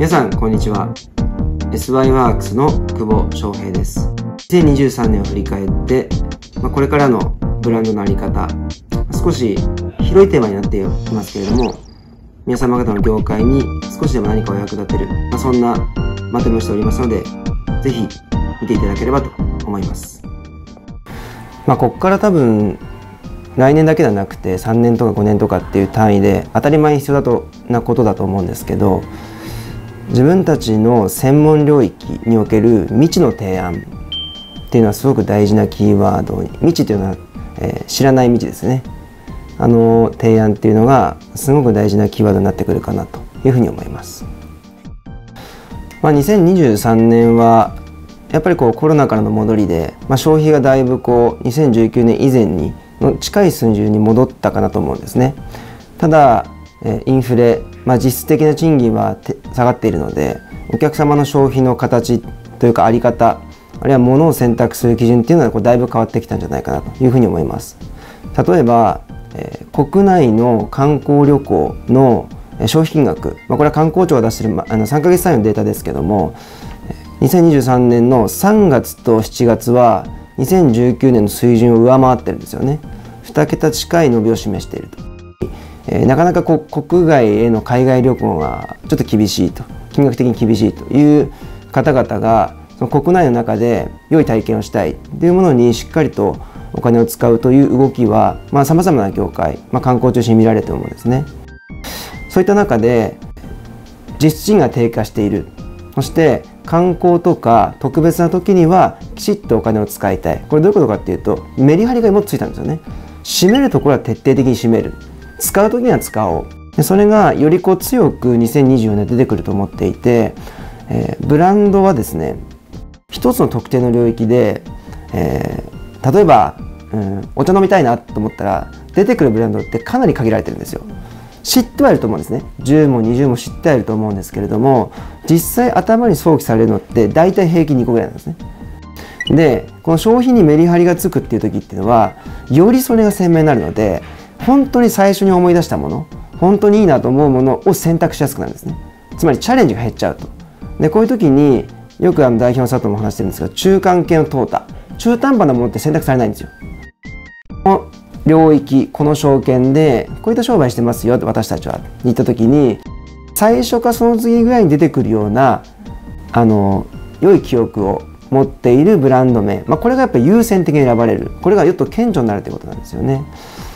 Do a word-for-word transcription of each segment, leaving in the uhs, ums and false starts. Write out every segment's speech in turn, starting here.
皆さんこんにちは。 エスワイ ワークスの久保翔平です。にせんにじゅうさんねんを振り返って、まあ、これからのブランドのあり方、少し広いテーマになっていますけれども、皆様方の業界に少しでも何かお役立てる、まあ、そんなまとめをしておりますので、ぜひ見ていただければと思います。まあ、ここから多分来年だけではなくてさんねんとかごねんとかっていう単位で当たり前に必要だとなことだと思うんですけど、自分たちの専門領域における未知の提案っていうのはすごく大事なキーワードに、未知というのは、えー、知らない未知ですね。あの提案っていうのがすごく大事なキーワードになってくるかなというふうに思います。まあ、にせんにじゅうさんねんはやっぱりこうコロナからの戻りで、まあ、消費がだいぶこうにせんじゅうきゅうねん以前にの近い水準に戻ったかなと思うんですね。ただインフレ、まあ、実質的な賃金は下がっているので、お客様の消費の形というかあり方、あるいは物を選択する基準っていうのはこうだいぶ変わってきたんじゃないかなというふうに思います。例えば、えー、国内の観光旅行の消費金額、まあ、これは観光庁が出しているあのさんかげつ単位のデータですけども、にせんにじゅうさんねんのさんがつとしちがつはにせんじゅうきゅうねんの水準を上回ってるんですよね。にけた近い伸びを示していると。えー、なかなかこう国外への海外旅行がちょっと厳しいと、金額的に厳しいという方々がその国内の中で良い体験をしたいというものにしっかりとお金を使うという動きはさまざ、まな業界、まあ、観光を中心に見られていると思うんですね。そういった中で実質賃が低下している、そして観光とか特別な時にはきちっとお金を使いたい。これどういうことかっていうと、メリハリがもっとついたんですよね。締めるところは徹底的に締める、使う時には使おう。でそれがよりこう強くにせんにじゅうよねん出てくると思っていて、えー、ブランドはですね、一つの特定の領域で、えー、例えば、うん、お茶飲みたいなと思ったら出てくるブランドってかなり限られてるんですよ。知ってはいると思うんですね。じゅうもにじゅうも知ってはいると思うんですけれども、実際頭に想起されるのって大体平均にこぐらいなんですね。でこの消費にメリハリがつくっていう時っていうのはよりそれが鮮明になるので、本当に最初に思い出したもの、本当にいいなと思うものを選択しやすくなるんですね。つまりチャレンジが減っちゃうと。でこういう時によくあの代表の佐藤も話してるんですが、中間系の淘汰、中途半端なものって選択されないんですよ。この領域、この証券でこういった商売してますよって私たちは言った時に、最初かその次ぐらいに出てくるようなあの良い記憶を持っているブランド名、まあ、これがやっぱり優先的に選ばれる、これがよっと顕著になるということなんですよね。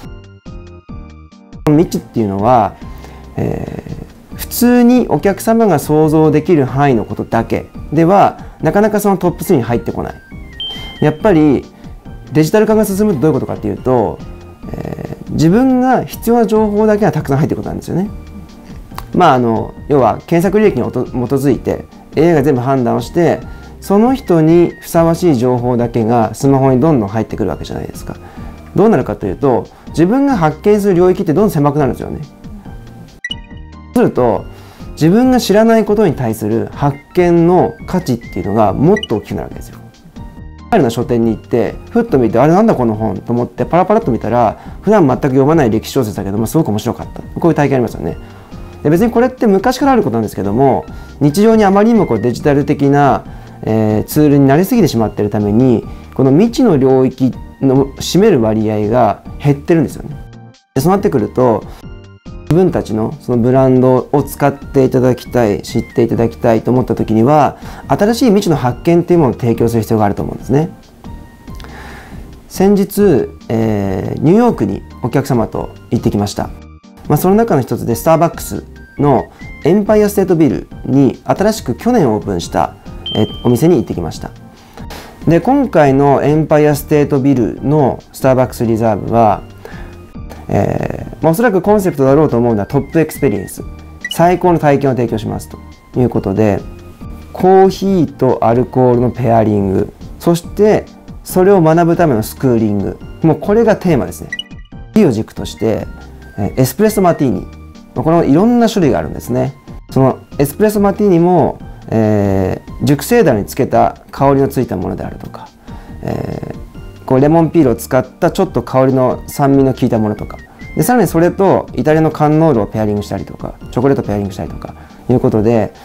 未知っていうのは、えー、普通にお客様が想像できる範囲のことだけではなかなかそのトップスリーに入ってこない。やっぱりデジタル化が進むとどういうことかっていうと、えー、自分が必要な情報だけがたくさん入っていることなんですよね。まああの要は検索履歴に基づいて エーアイ が全部判断をして、その人にふさわしい情報だけがスマホにどんどん入ってくるわけじゃないですか。どうなるかというと、自分が発見する領域ってどんどん狭くなるんですよね。そうすると自分が知らないことに対する発見の価値っていうのがもっと大きくなるわけですよ。リアルな書店に行ってふっと見て、あれなんだこの本と思ってパラパラっと見たら、普段全く読まない歴史小説だけどもすごく面白かった、こういう体験ありますよね。で別にこれって昔からあることなんですけども、日常にあまりにもこうデジタル的な、えー、ツールになりすぎてしまっているために、この未知の領域の占める割合が減ってるんですよね。でそうなってくると、自分たちのそのブランドを使っていただきたい、知っていただきたいと思った時には、新しい未知の発見っていうものを提供する必要があると思うんですね。先日、えー、ニューヨークにお客様と行ってきました。まあ、その中の一つでスターバックスのエンパイアステートビルに新しく去年オープンした、えー、お店に行ってきました。で今回のエンパイアステートビルのスターバックスリザーブは、えーまあ、おそらくコンセプトだろうと思うのはトップエクスペリエンス、最高の体験を提供しますということで、コーヒーとアルコールのペアリング、そしてそれを学ぶためのスクーリング、もうこれがテーマですね。いいを軸としてエスプレッソマティーニ、このいろんな種類があるんですね。そのエスプレッソマティーニも、えー、熟成樽につけた香りのついたものであるとか、えー、こうレモンピールを使ったちょっと香りの酸味の効いたものとかで、さらにそれとイタリアのカンノールをペアリングしたりとか、チョコレートをペアリングしたりとかいうことで、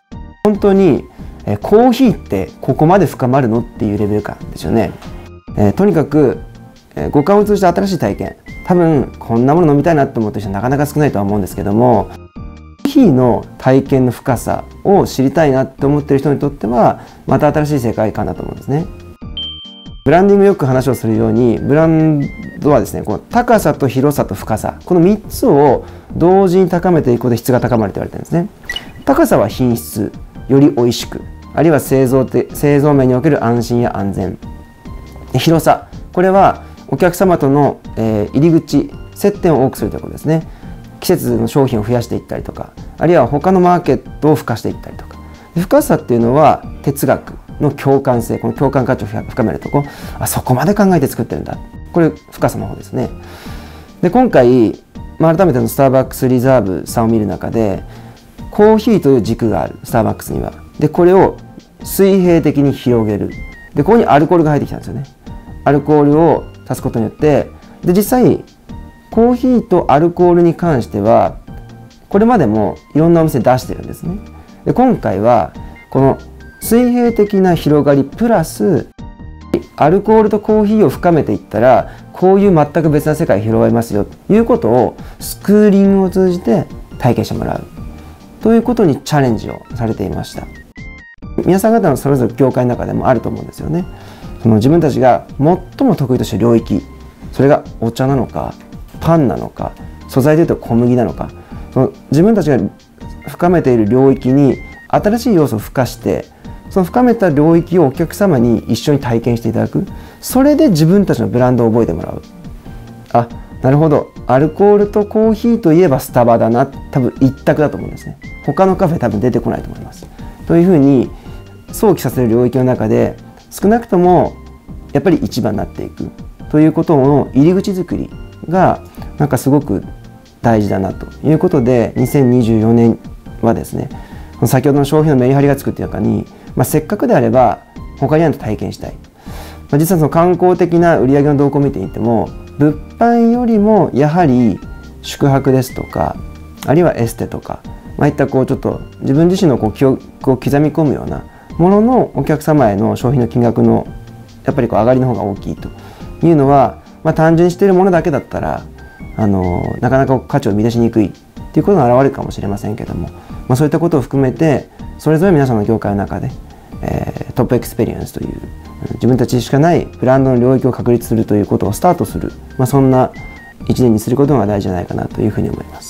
本当にえコーヒーってここまで深まるのっていうレベル感ですよね。えー、とにかく、えー、五感を通じて新しい体験、多分こんなもの飲みたいなと思ってる人はなかなか少ないとは思うんですけども、コーヒーの体験の深さを知りたいなって思ってる人にとってはまた新しい世界観だと思うんですね。ブランディングよく話をするように、ブランドはですね、この高さと広さと深さ、このみっつを同時に高めていくことで質が高まると言われてるんですね。高さは品質、より美味しく、あるいは製造て製造面における安心や安全。広さ、これはお客様との、えー、入り口、接点を多くするということですね。季節の商品を増やしていったりとか、あるいは他のマーケットを付加していったりとか。深さっていうのは哲学の共感性、この共感価値を深めるとこ、あ、そこまで考えて作ってるんだ。これ深さの方ですね。で、今回、まあ、改めてのスターバックスリザーブさんを見る中で、コーヒーという軸がある、スターバックスには。で、これを水平的に広げる。で、ここにアルコールが入ってきたんですよね。アルコールを足すことによって、で、実際、コーヒーとアルコールに関しては、これまでもいろんなお店出してるんですね。で、今回は、この水平的な広がりプラス、アルコールとコーヒーを深めていったら、こういう全く別な世界が広がりますよということをスクーリングを通じて体験してもらうということにチャレンジをされていました。皆さん方のそれぞれ業界の中でもあると思うんですよね。その自分たちが最も得意としている領域、それがお茶なのかパンなのか、素材でいうと小麦なのか、その自分たちが深めている領域に新しい要素を付加して、その深めた領域をお客様に一緒に体験していただく。それで自分たちのブランドを覚えてもらう。あ、なるほど、アルコールとコーヒーといえばスタバだな、多分一択だと思うんですね。他のカフェ多分出てこないと思います。というふうに想起させる領域の中で少なくともやっぱり一番になっていくということの入り口作りがなんかすごく大事だなということで、にせんにじゅうよねんはですね、先ほどの消費のメリハリがつくっていう中に、まあ、せっかくであれば他にあると体験したい。まあ、実はその観光的な売上の動向を見ていても、物販よりもやはり宿泊ですとか、あるいはエステとか、まあ、いったこうちょっと自分自身のこう記憶を刻み込むようなもののお客様への消費の金額のやっぱりこう上がりの方が大きいというのは、まあ、単純にしているものだけだったらあのなかなか価値を見出しにくいっていうことが現れるかもしれませんけども、まあ、そういったことを含めてそれぞれ皆さんの業界の中で、えー、トップエクスペリエンスという自分たちしかないブランドの領域を確立するということをスタートする、まあ、そんないちねんにすることが大事じゃないかなというふうに思います。